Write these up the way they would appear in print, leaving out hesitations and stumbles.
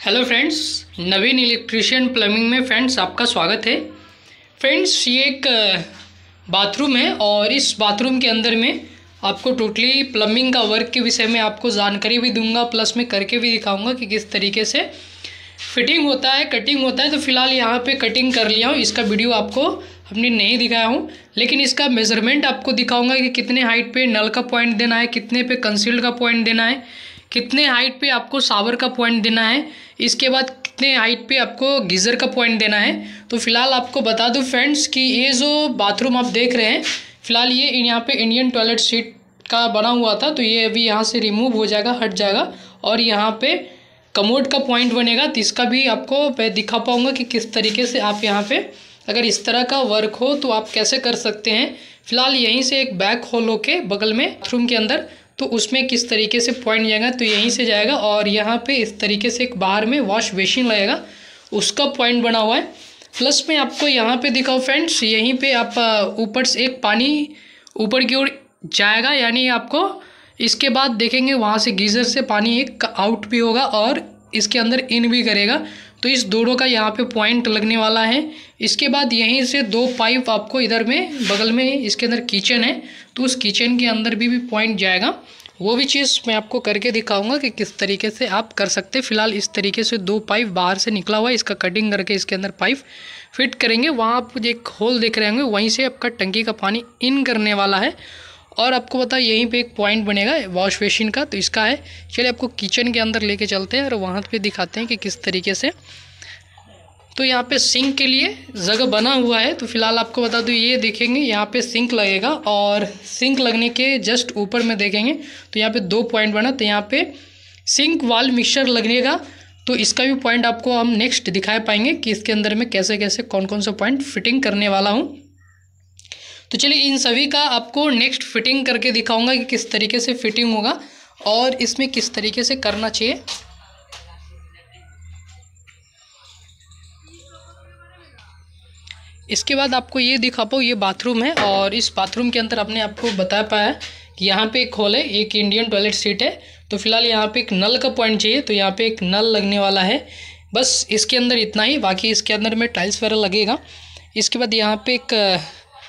Hello friends, Naveen electrician plumbing में friends आपका स्वागत है। फ्रेंड्स ये एक बाथरूम है और इस बाथरूम के अंदर में आपको टोटली प्लम्बिंग का वर्क के विषय में आपको जानकारी भी दूंगा, प्लस में करके भी दिखाऊंगा कि किस तरीके से फिटिंग होता है, कटिंग होता है। तो फिलहाल यहाँ पे कटिंग कर लिया हूँ, इसका वीडियो आपको हमने नहीं दिखाया हूँ, लेकिन इसका मेज़रमेंट आपको दिखाऊंगा कि कितने हाइट पे नल का पॉइंट देना है, कितने पे कंसील्ड का पॉइंट देना है, कितने हाइट पे आपको शावर का पॉइंट देना है, इसके बाद कितने हाइट पे आपको गीज़र का पॉइंट देना है। तो फिलहाल आपको बता दूं फ्रेंड्स कि ये जो बाथरूम आप देख रहे हैं, फिलहाल ये यहाँ पे इंडियन टॉयलेट सीट का बना हुआ था, तो ये अभी यहाँ से रिमूव हो जाएगा, हट जाएगा और यहाँ पे कमोड का पॉइंट बनेगा। तो इसका भी आपको मैं दिखा पाऊँगा कि किस तरीके से आप यहाँ पे अगर इस तरह का वर्क हो तो आप कैसे कर सकते हैं। फिलहाल यहीं से एक बैक होल होके बगल में बाथरूम के अंदर, तो उसमें किस तरीके से पॉइंट जाएगा, तो यहीं से जाएगा और यहाँ पे इस तरीके से एक बाहर में वॉश बेसिन लगेगा, उसका पॉइंट बना हुआ है। प्लस में आपको यहाँ पे दिखाओ फ्रेंड्स, यहीं पे आप ऊपर से एक पानी ऊपर की ओर जाएगा, यानी आपको इसके बाद देखेंगे वहाँ से गीज़र से पानी एक आउट भी होगा और इसके अंदर इन भी करेगा। तो इस दोनों का यहाँ पे पॉइंट लगने वाला है। इसके बाद यहीं से दो पाइप आपको इधर में बगल में इसके अंदर किचन है, तो उस किचन के अंदर भी पॉइंट जाएगा। वो भी चीज़ मैं आपको करके दिखाऊंगा कि किस तरीके से आप कर सकते हैं। फिलहाल इस तरीके से दो पाइप बाहर से निकला हुआ है, इसका कटिंग करके इसके अंदर पाइप फिट करेंगे। वहाँ आप एक होल देख रहे होंगे, वहीं से आपका टंकी का पानी इन करने वाला है और आपको पता यहीं पे एक पॉइंट बनेगा वॉश बेसिन का, तो इसका है। चलिए आपको किचन के अंदर लेके चलते हैं और वहाँ पे दिखाते हैं कि किस तरीके से। तो यहाँ पे सिंक के लिए जगह बना हुआ है, तो फिलहाल आपको बता दूँ, ये देखेंगे यहाँ पे सिंक लगेगा और सिंक लगने के जस्ट ऊपर में देखेंगे तो यहाँ पे दो पॉइंट बना, तो यहाँ पे सिंक वाल मिक्सचर लगेगा। तो इसका भी पॉइंट आपको हम नेक्स्ट दिखा पाएंगे कि इसके अंदर में कैसे कैसे कौन कौन सा पॉइंट फिटिंग करने वाला हूँ। तो चलिए इन सभी का आपको नेक्स्ट फिटिंग करके दिखाऊंगा कि किस तरीके से फिटिंग होगा और इसमें किस तरीके से करना चाहिए। इसके बाद आपको ये दिखा पाऊँ, ये बाथरूम है और इस बाथरूम के अंदर आपने आपको बता पाया कि यहाँ पे एक होल है, एक इंडियन टॉयलेट सीट है। तो फिलहाल यहाँ पे एक नल का पॉइंट चाहिए, तो यहाँ पे एक नल लगने वाला है। बस इसके अंदर इतना ही, बाकी इसके अंदर में टाइल्स वगैरह लगेगा। इसके बाद यहाँ पे एक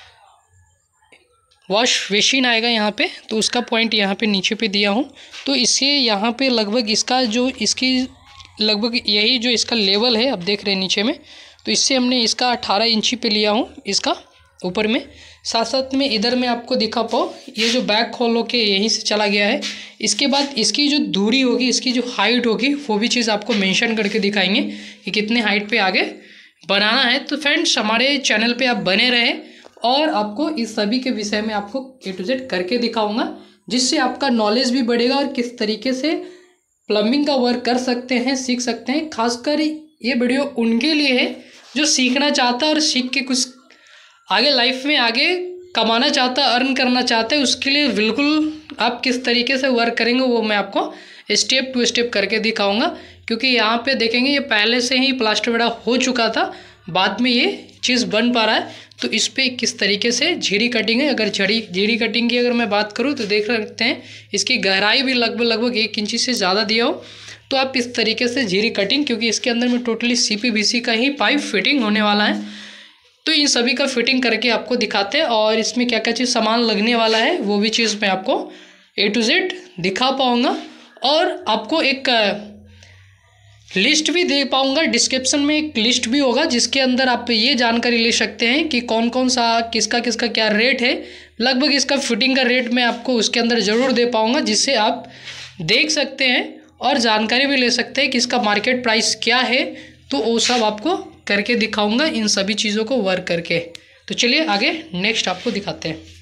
वॉश बेसिन आएगा यहाँ पे, तो उसका पॉइंट यहाँ पे नीचे पे दिया हूँ। तो इससे यहाँ पे लगभग इसका जो इसकी लगभग यही जो इसका लेवल है आप देख रहे हैं नीचे में, तो इससे हमने इसका 18 इंची पे लिया हूँ इसका ऊपर में। साथ साथ में इधर में आपको दिखा पाओ, ये जो बैक होल होके यहीं से चला गया है। इसके बाद इसकी जो दूरी होगी, इसकी जो हाइट होगी, वो भी चीज़ आपको मेंशन करके दिखाएंगे कि कितने हाइट पे आगे बनाना है। तो फ्रेंड्स हमारे चैनल पे आप बने रहें और आपको इस सभी के विषय में आपको A to Z करके दिखाऊंगा, जिससे आपका नॉलेज भी बढ़ेगा और किस तरीके से प्लम्बिंग का वर्क कर सकते हैं, सीख सकते हैं। खासकर ये वीडियो उनके लिए है जो सीखना चाहता है और सीख के कुछ आगे लाइफ में आगे कमाना चाहता है, अर्न करना चाहता है। उसके लिए बिल्कुल आप किस तरीके से वर्क करेंगे वो मैं आपको स्टेप टू स्टेप करके दिखाऊंगा, क्योंकि यहाँ पे देखेंगे ये पहले से ही प्लास्टर वगैरह हो चुका था, बाद में ये चीज़ बन पा रहा है। तो इस पर किस तरीके से झीरी कटिंग है, अगर झीरी कटिंग की अगर मैं बात करूँ तो देख सकते हैं इसकी गहराई भी लगभग 1 इंची से ज़्यादा दिया हो। तो आप इस तरीके से झीरी कटिंग, क्योंकि इसके अंदर में टोटली CPVC का ही पाइप फिटिंग होने वाला है, तो इन सभी का फिटिंग करके आपको दिखाते हैं और इसमें क्या क्या चीज़ सामान लगने वाला है वो भी चीज़ मैं आपको A to Z दिखा पाऊँगा और आपको एक लिस्ट भी दे पाऊँगा। डिस्क्रिप्शन में एक लिस्ट भी होगा जिसके अंदर आप ये जानकारी ले सकते हैं कि कौन कौन सा किसका किसका क्या रेट है। लगभग इसका फिटिंग का रेट मैं आपको उसके अंदर ज़रूर दे पाऊँगा, जिससे आप देख सकते हैं और जानकारी भी ले सकते हैं कि इसका मार्केट प्राइस क्या है। तो वो सब आपको करके दिखाऊंगा इन सभी चीज़ों को वर्क करके। तो चलिए आगे नेक्स्ट आपको दिखाते हैं।